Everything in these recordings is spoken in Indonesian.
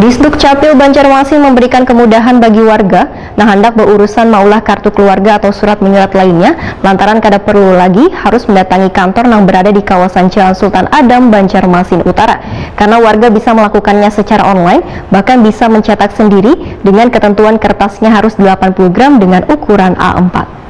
Disdukcapil Banjarmasin memberikan kemudahan bagi warga yang hendak berurusan maulah kartu keluarga atau surat menyurat lainnya lantaran kada perlu lagi harus mendatangi kantor yang berada di kawasan Jalan Sultan Adam, Banjarmasin Utara, karena warga bisa melakukannya secara online, bahkan bisa mencetak sendiri dengan ketentuan kertasnya harus 80 gram dengan ukuran A4.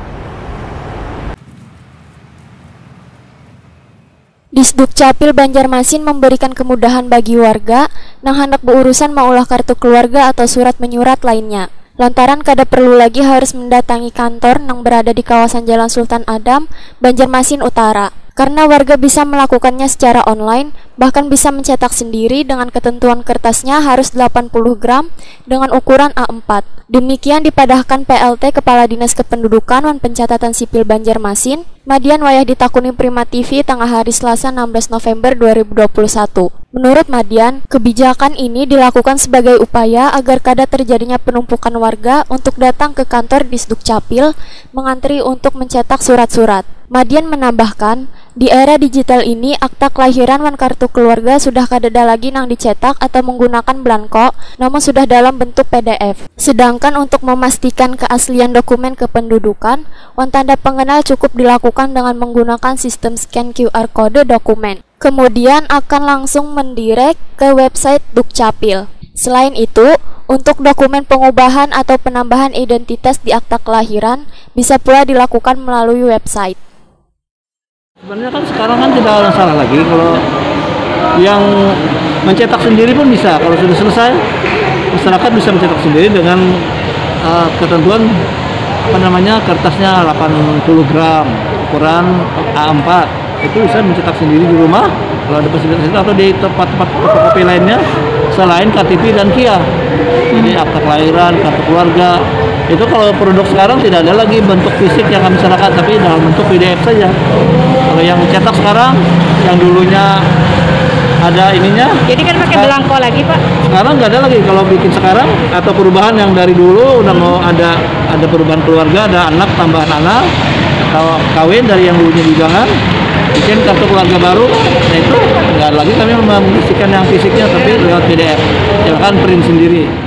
Disdukcapil Banjarmasin memberikan kemudahan bagi warga yang hendak berurusan maulah kartu keluarga atau surat menyurat lainnya. Lantaran kada perlu lagi harus mendatangi kantor yang berada di kawasan Jalan Sultan Adam, Banjarmasin Utara. Karena warga bisa melakukannya secara online, bahkan bisa mencetak sendiri dengan ketentuan kertasnya harus 80 gram dengan ukuran A4. Demikian dipadahkan PLT Kepala Dinas Kependudukan dan Pencatatan Sipil Banjarmasin, Madian wayah ditakuni Prima TV tanggal hari Selasa 16 November 2021. Menurut Madian, kebijakan ini dilakukan sebagai upaya agar kada terjadinya penumpukan warga untuk datang ke kantor Disdukcapil mengantri untuk mencetak surat-surat. Madian menambahkan, di era digital ini akta kelahiran dan kartu keluarga sudah kada lagi nang dicetak atau menggunakan belangko, namun sudah dalam bentuk PDF. Sedangkan untuk memastikan keaslian dokumen kependudukan, tanda pengenal cukup dilakukan dengan menggunakan sistem scan QR kode dokumen. Kemudian akan langsung mendirect ke website Dukcapil. Selain itu, untuk dokumen pengubahan atau penambahan identitas di akta kelahiran bisa pula dilakukan melalui website. Sebenarnya kan sekarang kan tidak ada salah lagi kalau yang mencetak sendiri pun bisa. Kalau sudah selesai, masyarakat bisa mencetak sendiri dengan ketentuan kertasnya 80 gram ukuran A4. Itu bisa mencetak sendiri di rumah kalau ada fasilitas itu, atau di tempat-tempat fotokopi lainnya selain KTP dan KIA. Jadi akta kelahiran, kartu keluarga. Itu kalau produk sekarang tidak ada lagi bentuk fisik yang kami serahkan, tapi dalam bentuk PDF saja. Kalau yang cetak sekarang, yang dulunya ada ininya. Jadi kan pakai belangko lagi, Pak? Sekarang nggak ada lagi. Kalau bikin sekarang atau perubahan yang dari dulu udah mau ada perubahan keluarga, ada anak tambahan anak atau kawin dari yang dulunya digangan, bikin kartu keluarga baru. Nah itu nggak lagi kami mengisikan yang fisiknya, tapi lewat PDF. Jangan print sendiri.